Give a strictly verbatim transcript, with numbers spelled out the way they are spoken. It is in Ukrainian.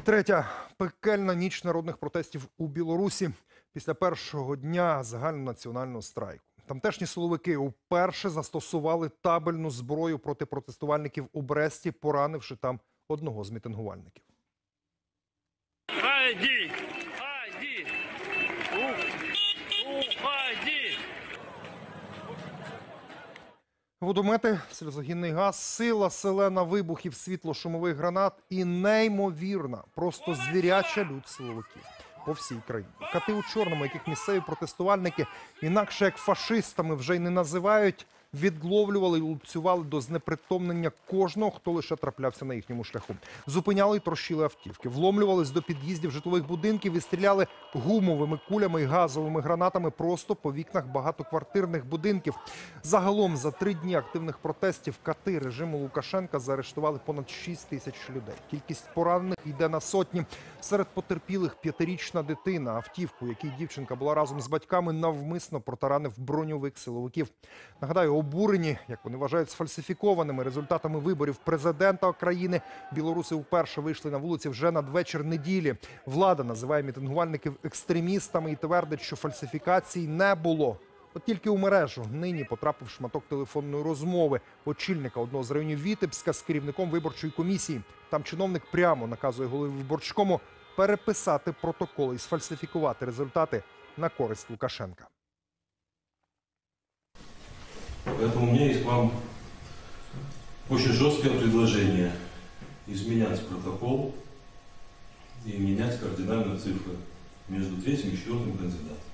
Третя пекельна ніч народних протестів у Білорусі після першого дня загальнонаціонального страйку. Тамтешні силовики вперше застосували табельну зброю проти протестувальників у Бресті, поранивши там одного з мітингувальників. Хайді! Хайді! Уходи! Водомети, сльозогінний газ, сила селена вибухів, світло-шумових гранат і неймовірна, просто звіряча лють силовиків по всій країні. Кати у чорному, яких місцеві протестувальники, інакше як фашистами вже й не називають, відловлювали і лупцювали до знепритомнення кожного, хто лише траплявся на їхньому шляху. Зупиняли і трощили автівки, вломлювались до під'їздів житлових будинків і стріляли гумовими кулями і газовими гранатами просто по вікнах багатоквартирних будинків. Загалом за три дні активних протестів кати режиму Лукашенка заарештували понад шість тисяч людей. Кількість поранених йде на сотні. Серед потерпілих п'ятирічна дитина. Автівку, якій дівчинка була разом з батьками, навмисно протаранив броньовик силовиків. Нагадаю, обурені, як вони вважають, сфальсифікованими результатами виборів президента країни, білоруси вперше вийшли на вулиці вже надвечір неділі. Влада називає мітингувальників екстремістами і твердить, що фальсифікацій не було. От тільки у мережу нині потрапив шматок телефонної розмови очільника одного з районів Вітебська з керівником виборчої комісії. Там чиновник прямо наказує голові виборчкому переписати протоколи і сфальсифікувати результати на користь Лукашенка. Поэтому у меня есть к вам очень жесткое предложение изменять протокол и менять кардинально цифры между третьим и четвертым кандидатом.